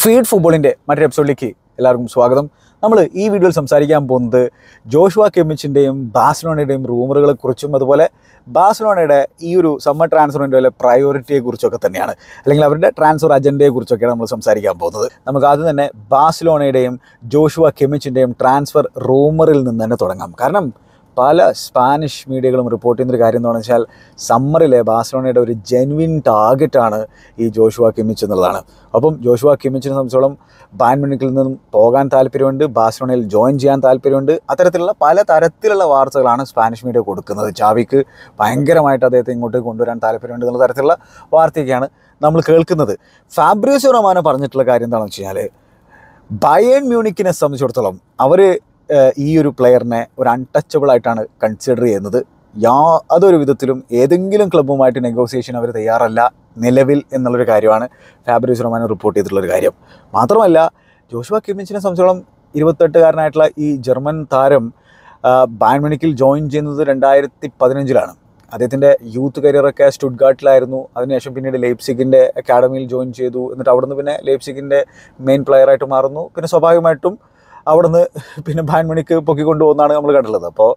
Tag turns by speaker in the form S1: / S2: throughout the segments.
S1: Feed ഫുട്ബോളിൻ്റെ മറ്റൊരു എപ്പിസോഡിലേക്ക് എല്ലാവർക്കും സ്വാഗതം. നമ്മൾ ഈ വീഡിയോയിൽ സംസാരിക്കാൻ പോകുന്നത് ജോഷുവ കിമ്മിച്ചിൻ്റെയും ബാഴ്സലോണയുടെയും റൂമറുകളെക്കുറിച്ചും അതുപോലെ ബാഴ്സലോണയുടെ ഈ ഒരു സമ്മർ ട്രാൻസ്ഫർ വിൻഡോയിലെ പ്രയോറിറ്റിയെക്കുറിച്ചൊക്കെ തന്നെയാണ്, അല്ലെങ്കിൽ അവരുടെ ട്രാൻസ്ഫർ അജണ്ടയെക്കുറിച്ചൊക്കെയാണ് നമ്മൾ സംസാരിക്കാൻ പോകുന്നത്. നമുക്ക് ആദ്യം തന്നെ ബാഴ്സലോണയുടെയും ജോഷുവ കിമ്മിച്ചിൻ്റെയും ട്രാൻസ്ഫർ റൂമറിൽ നിന്ന് തന്നെ തുടങ്ങാം. കാരണം പല സ്പാനിഷ് മീഡിയകളും റിപ്പോർട്ട് ചെയ്യുന്നൊരു കാര്യം എന്താണെന്ന് വെച്ചാൽ സമ്മറിലെ ബാഴ്സലോണയുടെ ഒരു ജെനുവിൻ ടാർഗറ്റാണ് ഈ ജോഷുവ കിമ്മിച്ച് എന്നുള്ളതാണ്. അപ്പം ജോഷുവ കിമ്മിച്ചിനെ സംബന്ധിച്ചോളം ബായൺ മ്യൂണിക്കിൽ നിന്നും പോകാൻ താല്പര്യമുണ്ട്, ബാഴ്സലോണയിൽ ജോയിൻ ചെയ്യാൻ താല്പര്യമുണ്ട്. അത്തരത്തിലുള്ള പല തരത്തിലുള്ള വാർത്തകളാണ് സ്പാനിഷ് മീഡിയ കൊടുക്കുന്നത്. ചാവിക്ക് ഭയങ്കരമായിട്ട് അദ്ദേഹത്തെ ഇങ്ങോട്ട് കൊണ്ടുവരാൻ താല്പര്യമുണ്ട് എന്നുള്ള തരത്തിലുള്ള വാർത്തയൊക്കെയാണ് നമ്മൾ കേൾക്കുന്നത്. ഫാബ്രിസിയോ റൊമാനോ പറഞ്ഞിട്ടുള്ള കാര്യം എന്താണെന്ന് വെച്ച് കഴിഞ്ഞാൽ ബയേൺ മ്യൂണിക്കിനെ സംബന്ധിച്ചിടത്തോളം അവർ ഈ ഒരു പ്ലെയറിനെ ഒരു അൺടച്ചബിൾ ആയിട്ടാണ് കൺസിഡർ ചെയ്യുന്നത്. യാതൊരു വിധത്തിലും ഏതെങ്കിലും ക്ലബ്ബുമായിട്ട് നെഗോസിയേഷൻ അവർ തയ്യാറല്ല നിലവിൽ എന്നുള്ളൊരു കാര്യമാണ് ഫാബ്രിസിയോ റൊമാനോ റിപ്പോർട്ട് ചെയ്തിട്ടുള്ളൊരു കാര്യം. മാത്രമല്ല ജോഷുവ കിമ്മിച്ചിനെ സംബന്ധിച്ചോളം 28-കാരനായിട്ടുള്ള ഈ ജർമ്മൻ താരം ബായൺ മ്യൂണിക്കിൽ ജോയിൻ ചെയ്യുന്നത് 2015-ലാണ്. അദ്ദേഹത്തിൻ്റെ യൂത്ത് കരിയറൊക്കെ സ്റ്റുട്ട്ഗാർട്ടിലായിരുന്നു. അതിനുശേഷം പിന്നീട് ലെയ്പ്സിഗിൻ്റെ അക്കാഡമിയിൽ ജോയിൻ ചെയ്തു. എന്നിട്ട് അവിടുന്ന് പിന്നെ ലെയ്പ്സിഗിൻ്റെ മെയിൻ പ്ലെയറായിട്ട് മാറുന്നു. പിന്നെ സ്വാഭാവികമായിട്ടും അവിടുന്ന് പിന്നെ ബായൺ മ്യൂണിക്ക് പൊക്കിക്കൊണ്ടു പോകുന്നതാണ് നമ്മൾ കണ്ടിട്ടുള്ളത്. അപ്പോൾ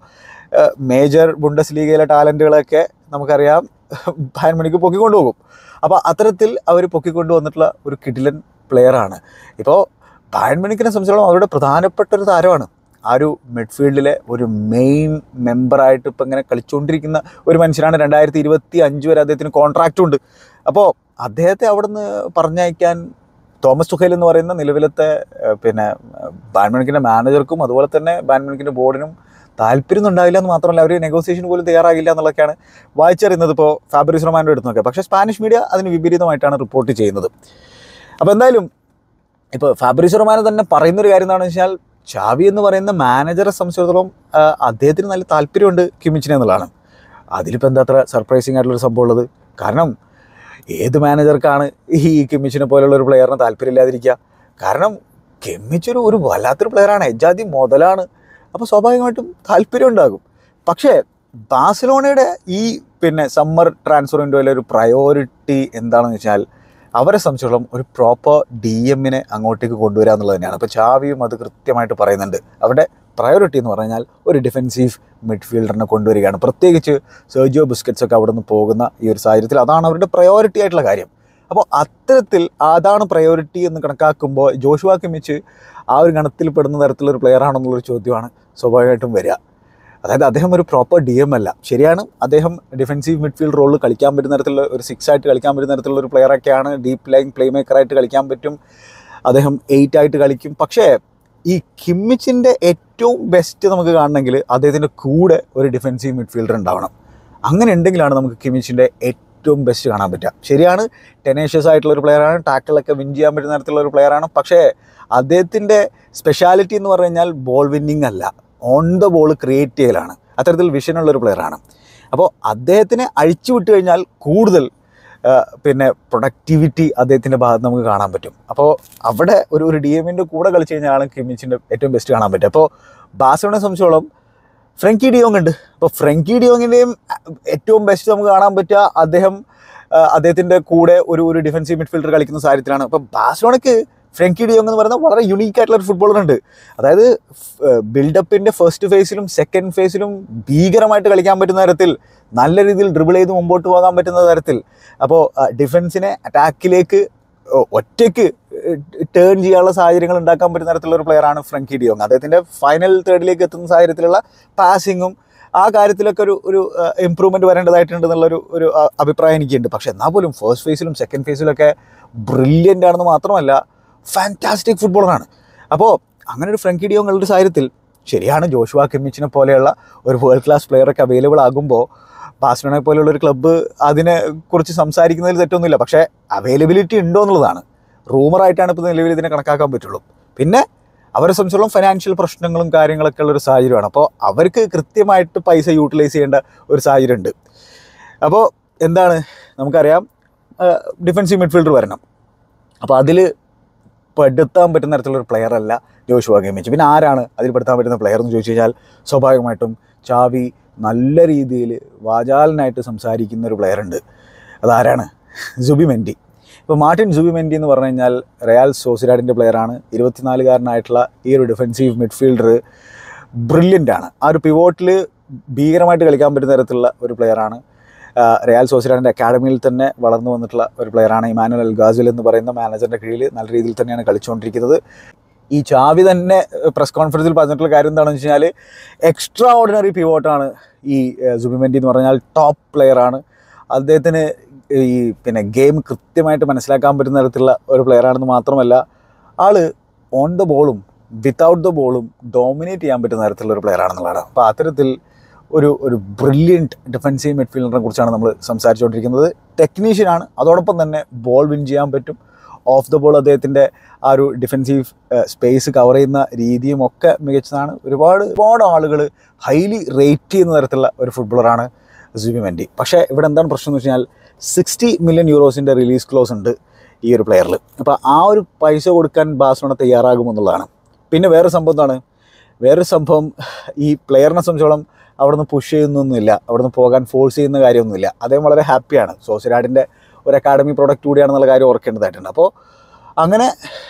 S1: മേജർ ബുണ്ടസ് ലീഗയിലെ ടാലൻറ്റുകളൊക്കെ നമുക്കറിയാം ബായൺ മ്യൂണിക്ക് പൊക്കിക്കൊണ്ടുപോകും. അപ്പോൾ അത്തരത്തിൽ അവർ പൊക്കിക്കൊണ്ടു വന്നിട്ടുള്ള ഒരു കിടിലൻ പ്ലെയറാണ്. ഇപ്പോൾ ബായൺ മ്യൂണിക്കിനെ സംബന്ധിച്ചിടത്തോളം അവരുടെ പ്രധാനപ്പെട്ട ഒരു താരമാണ്. ആ ഒരു മിഡ്ഫീൽഡിലെ ഒരു മെയിൻ മെമ്പറായിട്ട് ഇപ്പോൾ ഇങ്ങനെ കളിച്ചുകൊണ്ടിരിക്കുന്ന ഒരു മനുഷ്യനാണ്. 2025 വരെ അദ്ദേഹത്തിന് കോൺട്രാക്റ്റും ഉണ്ട്. അപ്പോൾ അദ്ദേഹത്തെ അവിടുന്ന് പറഞ്ഞയക്കാൻ തോമസ് തുഖേൽ എന്ന് പറയുന്ന നിലവിലത്തെ പിന്നെ ബായൺ മ്യൂണിക്കിൻ്റെ മാനേജർക്കും അതുപോലെ തന്നെ ബായൺ മ്യൂണിക്കിൻ്റെ ബോർഡിനും താല്പര്യമൊന്നും ഉണ്ടാവില്ല എന്ന് മാത്രമല്ല അവർ നെഗോസിയേഷൻ പോലും തയ്യാറാകില്ല എന്നുള്ളതൊക്കെയാണ് വായിച്ചറിയുന്നത് ഇപ്പോൾ ഫാബ്രിസിയോ റൊമാനോയുടെ അടുത്ത് നോക്കുക. പക്ഷേ സ്പാനിഷ് മീഡിയ അതിന് വിപരീതമായിട്ടാണ് റിപ്പോർട്ട് ചെയ്യുന്നത്. അപ്പോൾ എന്തായാലും ഇപ്പോൾ ഫാബ്രിസിയോ റൊമാനോ തന്നെ പറയുന്നൊരു കാര്യം എന്താണെന്ന് വെച്ചാൽ ചാവി എന്ന് പറയുന്ന മാനേജറെ സംബന്ധിച്ചിടത്തോളം അദ്ദേഹത്തിന് നല്ല താല്പര്യമുണ്ട് കിമ്മിച്ചിനെ എന്നുള്ളതാണ്. അതിലിപ്പോൾ എന്താ അത്ര സർപ്രൈസിങ് ആയിട്ടുള്ളൊരു സംഭവം ഉള്ളത്? കാരണം ഏത് മാനേജർക്കാണ് ഈ കിമ്മിച്ചിനെ പോലുള്ള ഒരു പ്ലെയറിന് താല്പര്യമില്ലാതിരിക്കുക? കാരണം കിമ്മിച്ച് ഒരു വല്ലാത്തൊരു പ്ലെയറാണ്, എജാതി മുതലാണ്. അപ്പോൾ സ്വാഭാവികമായിട്ടും താല്പര്യം ഉണ്ടാകും. പക്ഷേ ബാഴ്സലോണയുടെ ഈ പിന്നെ സമ്മർ ട്രാൻസ്ഫർ വിൻഡോയിലെ ഒരു പ്രയോറിറ്റി എന്താണെന്ന് വെച്ചാൽ അവരെ സംബന്ധിച്ചിടത്തോളം ഒരു പ്രോപ്പർ DM-നെ അങ്ങോട്ടേക്ക് കൊണ്ടുവരിക എന്നുള്ളത് തന്നെയാണ്. അപ്പോൾ ചാവിയും അത് കൃത്യമായിട്ട് പറയുന്നുണ്ട്. അവരുടെ പ്രയോറിറ്റി എന്ന് പറഞ്ഞാൽ ഒരു ഡിഫെൻസീവ് മിഡ്ഫീൽഡറിനെ കൊണ്ടുവരികയാണ്. പ്രത്യേകിച്ച് സെർജിയോ ബുസ്കറ്റ്സ് ഒക്കെ അവിടെ നിന്ന് പോകുന്ന ഈ ഒരു സാഹചര്യത്തിൽ അതാണ് അവരുടെ പ്രയോറിറ്റി ആയിട്ടുള്ള കാര്യം. അപ്പോൾ അത്തരത്തിൽ അതാണ് പ്രയോറിറ്റി എന്ന് കണക്കാക്കുമ്പോൾ ജോഷുവ കിമ്മിച്ച് ആ ഒരു ഗണത്തിൽ പെടുന്ന തരത്തിലൊരു പ്ലെയർ ആണെന്നുള്ളൊരു ചോദ്യമാണ് സ്വാഭാവികമായിട്ടും വരിക. അതായത് അദ്ദേഹം ഒരു പ്രോപ്പർ DM അല്ല. ശരിയാണ്, അദ്ദേഹം ഡിഫെൻസീവ് മിഡ്ഫീൽഡ് റോളിൽ കളിക്കാൻ പറ്റുന്ന തരത്തിലുള്ള ഒരു 6 ആയിട്ട് കളിക്കാൻ പറ്റുന്ന തരത്തിലുള്ള ഒരു പ്ലെയറൊക്കെയാണ്. ഡീപ്പ് ലൈൻ പ്ലേ മേക്കറായിട്ട് കളിക്കാൻ പറ്റും, അദ്ദേഹം 8 ആയിട്ട് കളിക്കും. പക്ഷേ ഈ കിമ്മിച്ചിൻ്റെ ഏറ്റവും ബെസ്റ്റ് നമുക്ക് കാണണമെങ്കിൽ അദ്ദേഹത്തിൻ്റെ കൂടെ ഒരു ഡിഫെൻസീവ് മിഡ്ഫീൽഡർ ഉണ്ടാവണം. അങ്ങനെ ഉണ്ടെങ്കിലാണ് നമുക്ക് കിമ്മിച്ചിൻ്റെ ഏറ്റവും ബെസ്റ്റ് കാണാൻ പറ്റുക. ശരിയാണ്, ടെനേഷ്യസ് ആയിട്ടുള്ളൊരു പ്ലെയറാണ്, ടാക്കിളൊക്കെ വിൻ ചെയ്യാൻ പറ്റുന്ന തരത്തിലുള്ള ഒരു പ്ലെയറാണ്. പക്ഷേ അദ്ദേഹത്തിൻ്റെ സ്പെഷ്യാലിറ്റി എന്ന് പറഞ്ഞു കഴിഞ്ഞാൽ ബോൾ വിന്നിങ് അല്ല, ഓൺ ദ ബോൾ ക്രിയേറ്റ് ചെയ്യലാണ്. അത്തരത്തിൽ വിഷനുള്ളൊരു പ്ലെയറാണ്. അപ്പോൾ അദ്ദേഹത്തിനെ അഴിച്ചു വിട്ട് കഴിഞ്ഞാൽ കൂടുതൽ പിന്നെ പ്രൊഡക്ടിവിറ്റി അദ്ദേഹത്തിൻ്റെ ഭാഗത്ത് നമുക്ക് കാണാൻ പറ്റും. അപ്പോൾ അവിടെ ഒരു DM-ൻ്റെ കൂടെ കളിച്ച് കഴിഞ്ഞാലാണ് കിമ്മിച്ചിൻ്റെ ഏറ്റവും ബെസ്റ്റ് കാണാൻ പറ്റുക. അപ്പോൾ ബാഴ്സലോണയെ സംബന്ധിച്ചോളം ഫ്രങ്കി ഡിയോങ് ഉണ്ട്. അപ്പോൾ ഫ്രങ്കി ഡിയോങ്ങിൻ്റെയും ഏറ്റവും ബെസ്റ്റ് നമുക്ക് കാണാൻ പറ്റുക അദ്ദേഹത്തിൻ്റെ കൂടെ ഒരു ഡിഫെൻസീവ് മിഡ്ഫീൽഡർ കളിക്കുന്ന സാഹചര്യത്തിലാണ്. അപ്പോൾ ബാഴ്സലോണയ്ക്ക് ഫ്രങ്കി ഡിയോങ് എന്ന് പറയുന്നത് വളരെ യുണീക്ക് ആയിട്ടുള്ളൊരു ഫുട്ബോളറുണ്ട്. അതായത് ബിൽഡപ്പിൻ്റെ ഫസ്റ്റ് ഫേസിലും സെക്കൻഡ് ഫേസിലും ഭീകരമായിട്ട് കളിക്കാൻ പറ്റുന്ന തരത്തിൽ, നല്ല രീതിയിൽ ഡ്രിബിൾ ചെയ്ത് മുമ്പോട്ട് പോകാൻ പറ്റുന്ന തരത്തിൽ, അപ്പോൾ ഡിഫൻസിനെ അറ്റാക്കിലേക്ക് ഒറ്റയ്ക്ക് ടേൺ ചെയ്യാനുള്ള സാഹചര്യങ്ങൾ ഉണ്ടാക്കാൻ പറ്റുന്ന തരത്തിലുള്ള ഒരു പ്ലെയറാണ് ഫ്രങ്കി ഡിയോങ്. അദ്ദേഹത്തിൻ്റെ ഫൈനൽ തേർഡിലേക്ക് എത്തുന്ന സാഹചര്യത്തിലുള്ള പാസിങ്ങും ആ കാര്യത്തിലൊക്കെ ഒരു ഇമ്പ്രൂവ്മെൻറ്റ് വരേണ്ടതായിട്ടുണ്ടെന്നുള്ളൊരു അഭിപ്രായം എനിക്കുണ്ട്. പക്ഷേ എന്നാൽ പോലും ഫസ്റ്റ് ഫേസിലും സെക്കൻഡ് ഫേസിലൊക്കെ ബ്രില്യൻ്റ് ആണെന്ന് മാത്രമല്ല ഫാൻറ്റാസ്റ്റിക് ഫുട്ബോളറാണ്. അപ്പോൾ അങ്ങനെ ഒരു ഫ്രങ്കി ഡിയോങ്ങുള്ള സാഹചര്യത്തിൽ ശരിയാണ് ജോഷുവ കിമ്മിച്ചിനെ പോലെയുള്ള ഒരു വേൾഡ് ക്ലാസ് പ്ലെയറൊക്കെ അവൈലബിൾ ആകുമ്പോൾ ബാഴ്സലോണയെ പോലെയുള്ള ഒരു ക്ലബ്ബ് അതിനെക്കുറിച്ച് സംസാരിക്കുന്നതിൽ തെറ്റൊന്നുമില്ല. പക്ഷേ അവൈലബിലിറ്റി ഉണ്ടോ എന്നുള്ളതാണ്. റൂമറായിട്ടാണ് ഇപ്പോൾ നിലവിൽ ഇതിനെ കണക്കാക്കാൻ പറ്റുള്ളൂ. പിന്നെ അവരെ സംബന്ധിച്ചോളം ഫൈനാൻഷ്യൽ പ്രശ്നങ്ങളും കാര്യങ്ങളൊക്കെ ഉള്ളൊരു സാഹചര്യമാണ്. അപ്പോൾ അവർക്ക് കൃത്യമായിട്ട് പൈസ യൂട്ടിലൈസ് ചെയ്യേണ്ട ഒരു സാഹചര്യമുണ്ട്. അപ്പോൾ എന്താണ് നമുക്കറിയാം, ഡിഫെൻസീവ് മിഡ്ഫീൽഡർ വരണം. അപ്പോൾ അതിൽ പെടുത്താൻ പറ്റുന്ന തരത്തിലുള്ളൊരു പ്ലെയർ അല്ല ജോഷുവ കിമ്മിച്ച്. പിന്നെ ആരാണ് അതിൽ പെടുത്താൻ പറ്റുന്ന പ്ലെയർ എന്ന് ചോദിച്ചു കഴിഞ്ഞാൽ സ്വാഭാവികമായിട്ടും ചാവി നല്ല രീതിയിൽ വാചാലനായിട്ട് സംസാരിക്കുന്ന ഒരു പ്ലെയർ ഉണ്ട്. അതാരാണ്? സുബിമെൻഡി. ഇപ്പോൾ മാർട്ടിൻ സുബിമെൻഡി എന്ന് പറഞ്ഞു കഴിഞ്ഞാൽ റയൽ സോസിഡാഡിൻ്റെ പ്ലെയറാണ്. 24-കാരനായിട്ടുള്ള ഈ ഒരു ഡിഫെൻസീവ് മിഡ്ഫീൽഡർ ബ്രില്യൻ്റ് ആണ്. ആ ഒരു പിവോട്ടിൽ ഭീകരമായിട്ട് കളിക്കാൻ പറ്റുന്ന തരത്തിലുള്ള ഒരു പ്ലെയറാണ്. റയൽ സോസിഡാഡിൻ്റെ അക്കാഡമിയിൽ തന്നെ വളർന്നു വന്നിട്ടുള്ള ഒരു പ്ലെയറാണ്. ഇമാനുവൽ അൽഗാസിൽ എന്ന് പറയുന്ന മാനേജറിൻ്റെ കീഴിൽ നല്ല രീതിയിൽ തന്നെയാണ് കളിച്ചുകൊണ്ടിരിക്കുന്നത്. ഈ ചാവി തന്നെ പ്രസ് കോൺഫറൻസിൽ പറഞ്ഞിട്ടുള്ള കാര്യം എന്താണെന്ന് വെച്ച് കഴിഞ്ഞാൽ എക്സ്ട്രാ ഓർഡിനറി പിവോട്ടാണ് ഈ സുബിമെൻഡി എന്ന് പറഞ്ഞാൽ. ടോപ്പ് പ്ലെയറാണ്. അദ്ദേഹത്തിന് ഈ ഗെയിം കൃത്യമായിട്ട് മനസ്സിലാക്കാൻ പറ്റുന്ന തരത്തിലുള്ള ഒരു പ്ലെയറാണെന്ന് മാത്രമല്ല, ആൾ ഓൺ ദ ബോളും വിത്തൗട്ട് ദ ബോളും ഡോമിനേറ്റ് ചെയ്യാൻ പറ്റുന്ന തരത്തിലുള്ള ഒരു പ്ലെയറാണെന്നുള്ളതാണ്. അപ്പോൾ അത്തരത്തിൽ ഒരു ബ്രില്യൻറ്റ് ഡിഫെൻസീവ് മിഡ്ഫീൽഡറിനെ കുറിച്ചാണ് നമ്മൾ സംസാരിച്ചുകൊണ്ടിരിക്കുന്നത്. ടെക്നീഷ്യനാണ്, അതോടൊപ്പം തന്നെ ബോൾ വിൻ ചെയ്യാൻ പറ്റും. ഓഫ് ദ ബോൾ അദ്ദേഹത്തിൻ്റെ ആ ഒരു ഡിഫെൻസീവ് സ്പേസ് കവർ ചെയ്യുന്ന രീതിയും ഒക്കെ മികച്ചതാണ്. ഒരുപാട് ആളുകൾ ഹൈലി റേറ്റ് ചെയ്യുന്ന തരത്തിലുള്ള ഒരു ഫുട്ബോളറാണ് സുബിമെൻഡി. പക്ഷേ ഇവിടെ എന്താണ് പ്രശ്നം എന്ന് വെച്ച് കഴിഞ്ഞാൽ 60 മില്യൺ യൂറോസിൻ്റെ റിലീസ് ക്ലോസ് ഉണ്ട് ഈ ഒരു പ്ലെയറിൽ. അപ്പോൾ ആ ഒരു പൈസ കൊടുക്കാൻ ബാഴ്സലോണ തയ്യാറാകുമെന്നുള്ളതാണ്. പിന്നെ വേറൊരു സംഭവം ഈ പ്ലെയറിനെ സംബന്ധിച്ചോളം അവിടെ നിന്ന് പുഷ് ചെയ്യുന്നൊന്നുമില്ല, അവിടെ നിന്ന് പോകാൻ ഫോഴ്സ് ചെയ്യുന്ന കാര്യമൊന്നുമില്ല. അദ്ദേഹം വളരെ ഹാപ്പിയാണ്. സോസിഡാഡിൻ്റെ ഒരു അക്കാഡമി പ്രോഡക്റ്റ് കൂടിയാണെന്നുള്ള കാര്യം ഓർക്കേണ്ടതായിട്ടുണ്ട്. അപ്പോൾ അങ്ങനെ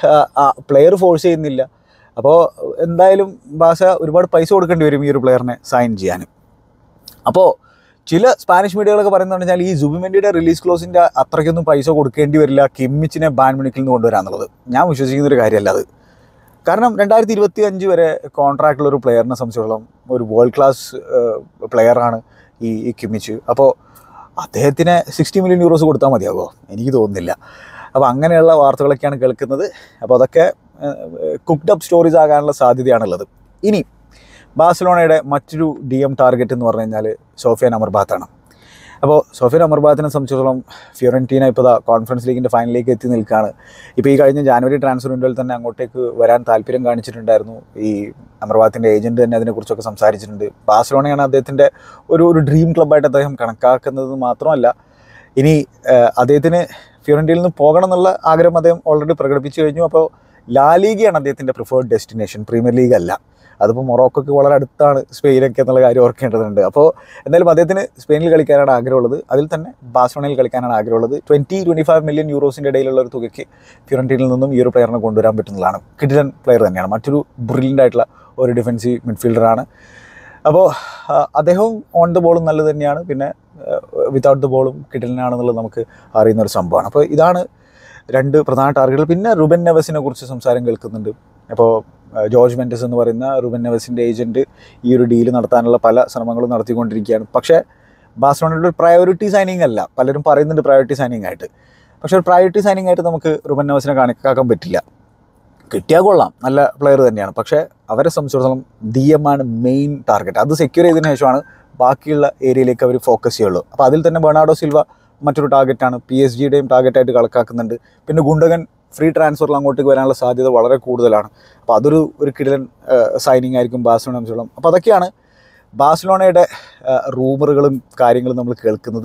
S1: പ്ലെയർ ഫോഴ്സ് ചെയ്യുന്നില്ല. അപ്പോൾ എന്തായാലും ബാഴ്സ ഒരുപാട് പൈസ കൊടുക്കേണ്ടി വരും ഈ ഒരു പ്ലെയറിനെ സൈൻ ചെയ്യാനും. അപ്പോൾ ചില സ്പാനിഷ് മീഡിയകളൊക്കെ പറയുന്നത് വെച്ചാൽ ഈ സുബിമെൻഡിയുടെ റിലീസ് ക്ലോസിൻ്റെ അത്രയ്ക്കൊന്നും പൈസ കൊടുക്കേണ്ടി വരില്ല, കിമ്മിച്ചിനെ ബായൺ മ്യൂണിക്കിൽ നിന്ന് കൊണ്ടുവരാന്നുള്ളത്. ഞാൻ വിശ്വസിക്കുന്നൊരു കാര്യമല്ല അത്. കാരണം 2025 വരെ കോൺട്രാക്റ്റുള്ളൊരു പ്ലെയറിനെ സംബന്ധിച്ചിടത്തോളം ഒരു വേൾഡ് ക്ലാസ് പ്ലെയറാണ് ഈ കിമ്മിച്ച്. അപ്പോൾ അദ്ദേഹത്തിന് 60 മില്യൺ യൂറോസ് കൊടുത്താൽ മതിയാകുമോ? എനിക്ക് തോന്നുന്നില്ല. അപ്പോൾ അങ്ങനെയുള്ള വാർത്തകളൊക്കെയാണ് കേൾക്കുന്നത്. അപ്പോൾ അതൊക്കെ കുക്ക്ഡ് അപ്പ് സ്റ്റോറീസ് ആകാനുള്ള സാധ്യതയാണുള്ളത്. ഇനി ബാഴ്സലോണയുടെ മറ്റൊരു DM ടാർഗറ്റ് എന്ന് പറഞ്ഞു കഴിഞ്ഞാൽ സോഫിയാൻ അമർബാത്താണ്. അപ്പോൾ സോഫിയാൻ അമർബാത്തിനെ സംബന്ധിച്ചിടത്തോളം ഫിയോറന്റീന ഇപ്പോൾ കോൺഫറൻസ് ലീഗിൻ്റെ ഫൈനലിലേക്ക് എത്തി നിൽക്കുകയാണ്. ഇപ്പോൾ ഈ കഴിഞ്ഞ ജാനുവരി ട്രാൻസ്ഫർ വിൻഡോയിൽ തന്നെ അങ്ങോട്ടേക്ക് വരാൻ താല്പര്യം കാണിച്ചിട്ടുണ്ടായിരുന്നു. ഈ അമർബാത്തിൻ്റെ ഏജൻറ്റ് തന്നെ അതിനെക്കുറിച്ചൊക്കെ സംസാരിച്ചിട്ടുണ്ട്. ബാഴ്സലോണയാണ് അദ്ദേഹത്തിൻ്റെ ഒരു ഡ്രീം ക്ലബ്ബായിട്ട് അദ്ദേഹം കണക്കാക്കുന്നത് മാത്രമല്ല, ഇനി അദ്ദേഹത്തിന് ഫിയോറന്റീനയിൽ നിന്ന് പോകണം എന്നുള്ള ആഗ്രഹം അദ്ദേഹം ഓൾറെഡി പ്രകടിപ്പിച്ചു കഴിഞ്ഞു. അപ്പോൾ ലാ ലീഗയാണ് അദ്ദേഹത്തിൻ്റെ പ്രിഫേർഡ് ഡെസ്റ്റിനേഷൻ, പ്രീമിയർ ലീഗ് അല്ല. അതിപ്പോൾ മൊറോക്കോക്ക് വളരെ അടുത്താണ് സ്പെയിനൊക്കെ എന്നുള്ള കാര്യം ഓർക്കേണ്ടതുണ്ട്. അപ്പോൾ എന്തായാലും അദ്ദേഹത്തിന് സ്പെയിനിൽ കളിക്കാനാണ് ആഗ്രഹമുള്ളത്. അതിൽ തന്നെ ബാഴ്സലോണയിൽ കളിക്കാനാണ് ആഗ്രഹമുള്ളത്. 20-25 മില്യൺ യൂറോസിൻ്റെ ഇടയിലുള്ള ഒരു തുകയ്ക്ക് ഫിയോറന്റീനയിൽ നിന്നും ഈ ഒരു പ്ലെയറിനെ കൊണ്ടുവരാൻ പറ്റുന്നതാണ്. കിടിലൻ പ്ലെയർ തന്നെയാണ്. മറ്റൊരു ബ്രില്യൻ്റ് ആയിട്ടുള്ള ഒരു ഡിഫെൻസീവ് മിഡ്ഫീൽഡറാണ്. അപ്പോൾ അദ്ദേഹവും ഓൺ ദ ബോളും നല്ലത് തന്നെയാണ്, പിന്നെ വിത്തൗട്ട് ദ ബോളും കിടിലനാണെന്നുള്ളത് നമുക്ക് അറിയുന്നൊരു സംഭവമാണ്. അപ്പോൾ ഇതാണ് രണ്ട് പ്രധാന ടാർഗറ്റുകൾ. പിന്നെ റുബൻ നെവസിനെ കുറിച്ച് സംസാരം കേൾക്കുന്നുണ്ട്. അപ്പോൾ ജോർജ് മെൻഡസ് എന്ന് പറയുന്ന റുബൻ നെവസിൻ്റെ ഏജൻറ്റ് ഈ ഒരു ഡീല് നടത്താനുള്ള പല ശ്രമങ്ങളും നടത്തിക്കൊണ്ടിരിക്കുകയാണ്. പക്ഷേ ബാഴ്സലോണയുടെ ഒരു പ്രയോറിറ്റി സൈനിങ് അല്ല. പലരും പറയുന്നുണ്ട് പ്രയോറിറ്റി സൈനിങ് ആയിട്ട്. പക്ഷേ ഒരു പ്രയോറിറ്റി സൈനിങ് ആയിട്ട് നമുക്ക് റുബൻ നെവസിനെ കണക്കാക്കാൻ പറ്റില്ല. കിട്ടിയാൽ കൊള്ളാം, നല്ല പ്ലെയർ തന്നെയാണ്. പക്ഷേ അവരെ സംബന്ധിച്ചിടത്തോളം DM ആണ് മെയിൻ ടാർഗറ്റ്. അത് സെക്യൂർ ചെയ്തതിന് ശേഷമാണ് ബാക്കിയുള്ള ഏരിയയിലേക്ക് അവർ ഫോക്കസ് ചെയ്യുള്ളൂ. അപ്പോൾ അതിൽ തന്നെ ബെർണാർഡോ സിൽവ മറ്റൊരു ടാർഗറ്റാണ്. PSG ടാർഗറ്റായിട്ട് കണക്കാക്കുന്നുണ്ട്. പിന്നെ ഗുണ്ടകൻ ഫ്രീ ട്രാൻസ്ഫറിൽ അങ്ങോട്ടേക്ക് വരാനുള്ള സാധ്യത വളരെ കൂടുതലാണ്. അപ്പോൾ അതൊരു കിടിലൻ സൈനിങ് ആയിരിക്കും ബാഴ്സലോണ സംബന്ധിച്ചോളം. അപ്പോൾ അതൊക്കെയാണ് ബാഴ്സലോണയുടെ റൂമറുകളും കാര്യങ്ങളും നമ്മൾ കേൾക്കുന്നത്.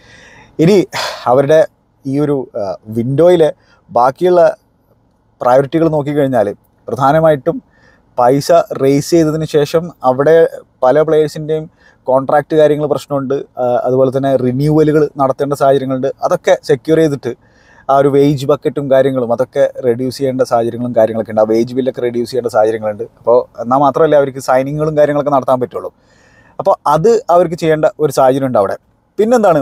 S1: ഇനി അവരുടെ ഈ ഒരു വിൻഡോയിലെ ബാക്കിയുള്ള പ്രയോറിറ്റികൾ നോക്കിക്കഴിഞ്ഞാൽ പ്രധാനമായിട്ടും പൈസ റേസ് ചെയ്തതിന് ശേഷം അവിടെ പല പ്ലേയേഴ്സിൻ്റെയും കോൺട്രാക്റ്റ് കാര്യങ്ങൾ പ്രശ്നമുണ്ട്. അതുപോലെ തന്നെ റിന്യൂവലുകൾ നടത്തേണ്ട സാഹചര്യങ്ങളുണ്ട്. അതൊക്കെ സെക്യൂർ ചെയ്തിട്ട് ആ ഒരു വേജ് ബക്കറ്റും കാര്യങ്ങളും അതൊക്കെ റെഡ്യൂസ് ചെയ്യേണ്ട സാഹചര്യങ്ങളും കാര്യങ്ങളൊക്കെ ഉണ്ട്. ആ വേജ് ബില്ലൊക്കെ റെഡ്യൂസ് ചെയ്യേണ്ട സാഹചര്യങ്ങളുണ്ട്. അപ്പോൾ എന്നാൽ മാത്രമല്ല അവർക്ക് സൈനിങ്ങുകളും കാര്യങ്ങളൊക്കെ നടത്താൻ പറ്റുള്ളൂ. അപ്പോൾ അത് അവർക്ക് ചെയ്യേണ്ട ഒരു സാഹചര്യം ഉണ്ട് അവിടെ. പിന്നെന്താണ്,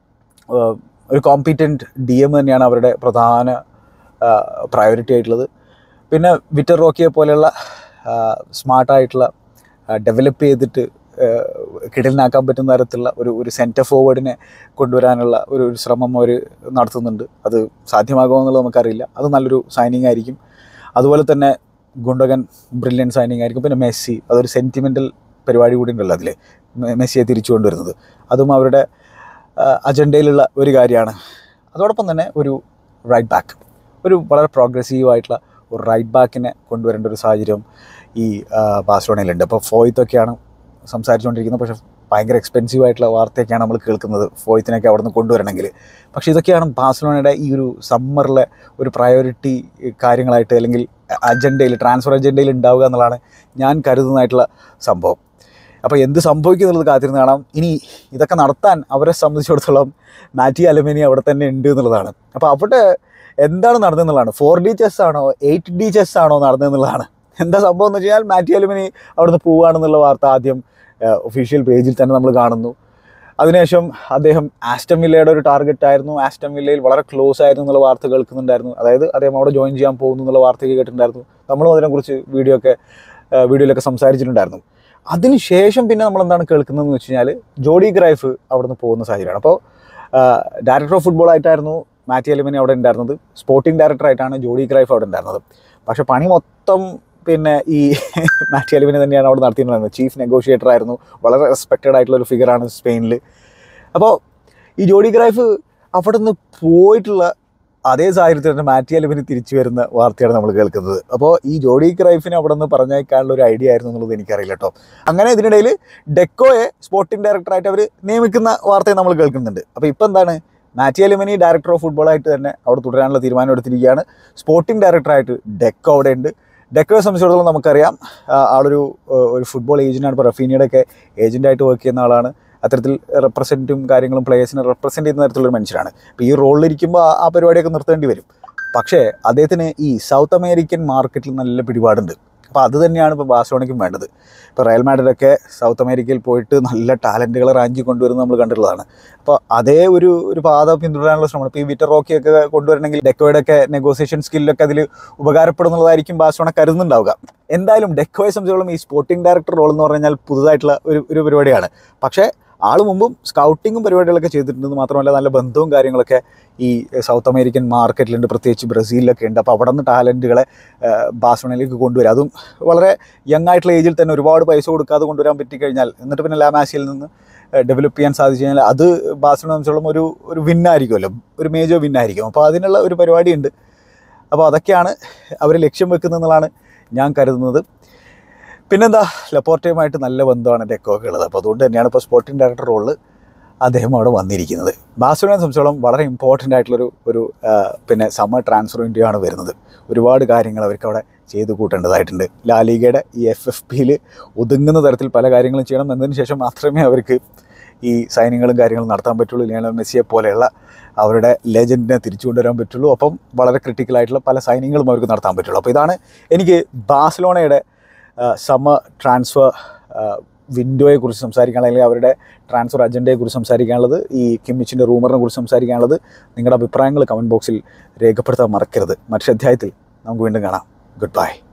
S1: ഒരു കോമ്പീറ്റൻറ്റ് DM തന്നെയാണ് അവരുടെ പ്രധാന പ്രയോറിറ്റി ആയിട്ടുള്ളത്. പിന്നെ വിറ്റർ റോക്കിയെ പോലെയുള്ള സ്മാർട്ടായിട്ടുള്ള ഡെവലപ്പ് ചെയ്തിട്ട് കിടലിനാക്കാൻ പറ്റുന്ന തരത്തിലുള്ള ഒരു സെൻറ്റർ ഫോർവേഡിനെ കൊണ്ടുവരാനുള്ള ഒരു ശ്രമം അവർ നടത്തുന്നുണ്ട്. അത് സാധ്യമാകുമെന്നുള്ളത് നമുക്കറിയില്ല. അത് നല്ലൊരു സൈനിങ് ആയിരിക്കും. അതുപോലെ തന്നെ ഗുണ്ടകൻ ബ്രില്യൻ സൈനിങ് ആയിരിക്കും. പിന്നെ മെസ്സി, അതൊരു സെൻറ്റിമെൻ്റൽ പരിപാടി കൂടി ഉണ്ടല്ലോ അതിൽ, മെസ്സിയെ തിരിച്ചു കൊണ്ടുവരുന്നത്. അതും അവരുടെ അജണ്ടയിലുള്ള ഒരു കാര്യമാണ്. അതോടൊപ്പം തന്നെ ഒരു റൈറ്റ് ബാക്ക്, ഒരു വളരെ പ്രോഗ്രസീവായിട്ടുള്ള ഒരു റൈറ്റ് ബാക്കിനെ കൊണ്ടുവരേണ്ട ഒരു സാഹചര്യം ഈ ബാഴ്സലോണയിലുണ്ട്. അപ്പോൾ ഫോയ്ത്തൊക്കെയാണ് സംസാരിച്ചുകൊണ്ടിരിക്കുന്നത്. പക്ഷേ ഭയങ്കര എക്സ്പെൻസീവ് ആയിട്ടുള്ള വാർത്തയൊക്കെയാണ് നമ്മൾ കേൾക്കുന്നത്, ഫോയ്ത്തിനൊക്കെ അവിടെ നിന്ന് കൊണ്ടുവരണമെങ്കിൽ. പക്ഷേ ഇതൊക്കെയാണ് ബാഴ്സലോണയുടെ ഈ ഒരു സമ്മറിലെ ഒരു പ്രയോറിറ്റി കാര്യങ്ങളായിട്ട്, അല്ലെങ്കിൽ അജണ്ടയിൽ, ട്രാൻസ്ഫർ അജണ്ടയിൽ ഉണ്ടാവുക എന്നുള്ളതാണ് ഞാൻ കരുതുന്നതായിട്ടുള്ള സംഭവം. അപ്പോൾ എന്ത് സംഭവിക്കും എന്നുള്ളത് കാത്തിരുന്ന് കാണാം. ഇനി ഇതൊക്കെ നടത്താൻ അവരെ സംബന്ധിച്ചിടത്തോളം മാറ്റി അലമനി അവിടെ തന്നെ ഉണ്ട് എന്നുള്ളതാണ്. അപ്പോൾ അവിടെ എന്താണ് നടന്നതെന്നുള്ളതാണ്. 4D ചെസ് ആണോ 8D ചെസ് ആണോ നടന്നതെന്നുള്ളതാണ്. എന്താ സംഭവം എന്ന് വെച്ച് കഴിഞ്ഞാൽ മാറ്റി അലുമിനി അവിടുന്ന് പോവുകയാണെന്നുള്ള വാർത്ത ആദ്യം ഒഫീഷ്യൽ പേജിൽ തന്നെ നമ്മൾ കാണുന്നു. അതിനുശേഷം അദ്ദേഹം ആസ്റ്റൺ വില്ലയുടെ ഒരു ടാർഗറ്റ് ആയിരുന്നു, ആസ്റ്റൺ വില്ലയിൽ വളരെ ക്ലോസ് ആയിരുന്നു എന്നുള്ള വാർത്ത കേൾക്കുന്നുണ്ടായിരുന്നു. അതായത് അദ്ദേഹം അവിടെ ജോയിൻ ചെയ്യാൻ പോകുന്നു എന്നുള്ള വാർത്തയൊക്കെ കേട്ടിട്ടുണ്ടായിരുന്നു. നമ്മളും അതിനെക്കുറിച്ച് വീഡിയോയിലൊക്കെ സംസാരിച്ചിട്ടുണ്ടായിരുന്നു. അതിനുശേഷം പിന്നെ നമ്മൾ എന്താണ് കേൾക്കുന്നതെന്ന് വെച്ച് കഴിഞ്ഞാൽ ജോഡി ഗ്രൈഫ് അവിടുന്ന് പോകുന്ന സാഹചര്യമാണ്. അപ്പോൾ ഡയറക്ടർ ഓഫ് ഫുട്ബോൾ ആയിട്ടായിരുന്നു മാറ്റി അലുമിനി അവിടെ ഉണ്ടായിരുന്നത്, സ്പോർട്ടിംഗ് ഡയറക്ടറായിട്ടാണ് ജോഡി ഗ്രൈഫ് അവിടെ ഉണ്ടായിരുന്നത്. പക്ഷേ പണി മൊത്തം പിന്നെ ഈ മാറ്റി അലുമിനി തന്നെയാണ് അവിടെ നടത്തിയിട്ടുണ്ടായിരുന്നത്. ചീഫ് നെഗോഷിയേറ്റർ ആയിരുന്നു, വളരെ റെസ്പെക്റ്റഡ് ആയിട്ടുള്ളൊരു ഫിഗറാണ് സ്പെയിനിൽ. അപ്പോൾ ഈ ജോഡി ഗ്രൈഫ് അവിടെ നിന്ന് പോയിട്ടുള്ള അതേ സാഹചര്യത്തിൽ തന്നെ മാറ്റി അലുമിനി തിരിച്ചു വരുന്ന വാർത്തയാണ് നമ്മൾ കേൾക്കുന്നത്. അപ്പോൾ ഈ ജോഡി ക്രൈഫിനെ അവിടെ നിന്ന് പറഞ്ഞേക്കാനുള്ള ഒരു ഐഡിയ ആയിരുന്നു എന്നുള്ളത് എനിക്കറിയില്ല കേട്ടോ. അങ്ങനെ ഇതിനിടയിൽ ഡെക്കോയെ സ്പോർട്ടിംഗ് ഡയറക്ടറായിട്ട് അവർ നിയമിക്കുന്ന വാർത്തയും നമ്മൾ കേൾക്കുന്നുണ്ട്. അപ്പോൾ ഇപ്പോൾ എന്താണ്, മാറ്റി അലുമിനി ഡയറക്ടർ ഓഫ് ഫുട്ബോളായിട്ട് തന്നെ അവിടെ തുടരാനുള്ള തീരുമാനം എടുത്തിരിക്കുകയാണ്. സ്പോർട്ടിംഗ് ഡയറക്ടറായിട്ട് ഡെക്കോ അവിടെ ഉണ്ട്. ഡെക്കോയെ സംബന്ധിച്ചിടത്തോളം നമുക്കറിയാം, ആളൊരു ഫുട്ബോൾ ഏജൻറ്റാണ്. ഇപ്പോൾ റഫീനിയുടെയൊക്കെ ഏജൻറ്റായിട്ട് വർക്ക് ചെയ്യുന്ന ആളാണ്. അത്തരത്തിൽ റെപ്രസെൻറ്റും കാര്യങ്ങളും പ്ലേയേഴ്സിനെ റെപ്രസെൻറ്റ് ചെയ്യുന്ന തരത്തിലുള്ളൊരു മനുഷ്യനാണ്. അപ്പോൾ ഈ റോളിലിരിക്കുമ്പോൾ ആ പരിപാടിയൊക്കെ നിർത്തേണ്ടി വരും. പക്ഷേ അദ്ദേഹത്തിന് ഈ സൗത്ത് അമേരിക്കൻ മാർക്കറ്റിൽ നല്ല പിടിപാടുണ്ട്. അപ്പോൾ അത് തന്നെയാണ് ഇപ്പോൾ ബാഴ്സലോണയ്ക്കും വേണ്ടത്. ഇപ്പോൾ റയൽ മാഡ്രിഡൊക്കെ സൗത്ത് അമേരിക്കയിൽ പോയിട്ട് നല്ല ടാലൻറ്റുകളെ റാഞ്ചി കൊണ്ടുവരുന്നത് നമ്മൾ കണ്ടിട്ടുള്ളതാണ്. അപ്പോൾ അതേ ഒരു പാത പിന്തുടരാനുള്ള ശ്രമമാണ്. ഇപ്പോൾ ഈ വിറ്റർ റോക്കിയൊക്കെ കൊണ്ടുവരണമെങ്കിൽ ഡെക്കോയുടെയൊക്കെ നെഗോസിയേഷൻ സ്കില്ലൊക്കെ അതിൽ ഉപകാരപ്പെടുന്നതായിരിക്കും ബാഴ്സലോണ കരുതുന്നുണ്ടാവുക. എന്തായാലും ഡെക്കോയെ സംബന്ധിച്ചോളം ഈ സ്പോർട്ടിംഗ് ഡയറക്ടർ റോൾ എന്ന് പറഞ്ഞാൽ പുതുതായിട്ടുള്ള ഒരു പരിപാടിയാണ്. പക്ഷേ ആൾ മുമ്പും സ്കൗട്ടിങ്ങും പരിപാടികളൊക്കെ ചെയ്തിട്ടുണ്ടെന്ന് മാത്രമല്ല നല്ല ബന്ധവും കാര്യങ്ങളൊക്കെ ഈ സൗത്ത് അമേരിക്കൻ മാർക്കറ്റിലുണ്ട്, പ്രത്യേകിച്ച് ബ്രസീലിലൊക്കെ ഉണ്ട്. അപ്പോൾ അവിടെ നിന്ന് ടാലൻറ്റുകളെ ബാഴ്സലോണയിലേക്ക് കൊണ്ടുവരിക, അതും വളരെ യങ് ആയിട്ടുള്ള ഏജിൽ തന്നെ ഒരുപാട് പൈസ കൊടുക്കാതെ കൊണ്ടുവരാൻ പറ്റിക്കഴിഞ്ഞാൽ, എന്നിട്ട് പിന്നെ ലാമാസിയിൽ നിന്ന് ഡെവലപ്പ് ചെയ്യാൻ സാധിച്ചു കഴിഞ്ഞാൽ അത് ബാഴ്സലോണയെ സംബന്ധിച്ചോളം ഒരു വിന്നായിരിക്കുമല്ലോ, ഒരു മേജർ വിന്നായിരിക്കും. അപ്പോൾ അതിനുള്ള ഒരു പരിപാടിയുണ്ട്. അപ്പോൾ അതൊക്കെയാണ് അവർ ലക്ഷ്യം വെക്കുന്നതെന്നുള്ളതാണ് ഞാൻ കരുതുന്നത്. പിന്നെന്താ, ലപ്പോർട്ടയുമായിട്ട് നല്ല ബന്ധമാണ് ഡെക്കോയൊക്കെ ഉള്ളത്. അപ്പോൾ അതുകൊണ്ട് തന്നെയാണ് ഇപ്പോൾ സ്പോർട്ടിംഗ് ഡയറക്ടർ റോളിൽ അദ്ദേഹം അവിടെ വന്നിരിക്കുന്നത്. ബാഴ്സലോണയെ സംബന്ധിച്ചോളം വളരെ ഇമ്പോർട്ടൻ്റ് ആയിട്ടുള്ളൊരു പിന്നെ സമ്മർ ട്രാൻസ്ഫർ വിൻഡോ ആണ് വരുന്നത്. ഒരുപാട് കാര്യങ്ങൾ അവർക്ക് അവിടെ ചെയ്ത് കൂട്ടേണ്ടതായിട്ടുണ്ട്. ലാലിഗയുടെ ഈ FFPയിൽ ഒതുങ്ങുന്ന തരത്തിൽ പല കാര്യങ്ങളും ചെയ്യണം. എന്നതിന് ശേഷം മാത്രമേ അവർക്ക് ഈ സൈനിങ്ങളും കാര്യങ്ങളും നടത്താൻ പറ്റുള്ളൂ. ലിയണൽ മെസ്സിയെ പോലെയുള്ള അവരുടെ ലെജൻഡിനെ തിരിച്ചു കൊണ്ടുവരാൻ പറ്റുള്ളൂ. അപ്പം വളരെ ക്രിട്ടിക്കലായിട്ടുള്ള പല സൈനിങ്ങളും അവർക്ക് നടത്താൻ പറ്റുള്ളൂ. അപ്പോൾ ഇതാണ് എനിക്ക് ബാഴ്സലോണയുടെ സമ്മർ ട്രാൻസ്ഫർ വിൻഡോയെക്കുറിച്ച് സംസാരിക്കാനുള്ളത്, അല്ലെങ്കിൽ അവരുടെ ട്രാൻസ്ഫർ അജണ്ടയെക്കുറിച്ച് സംസാരിക്കാനുള്ളത്, ഈ കിമ്മിച്ചിൻ്റെ റൂമറിനെ കുറിച്ച് സംസാരിക്കാനുള്ളത്. നിങ്ങളുടെ അഭിപ്രായങ്ങൾ കമൻറ്റ് ബോക്സിൽ രേഖപ്പെടുത്താൻ മറക്കരുത്. മറ്റൊരു അധ്യായത്തിൽ നമുക്ക് വീണ്ടും കാണാം. Good by.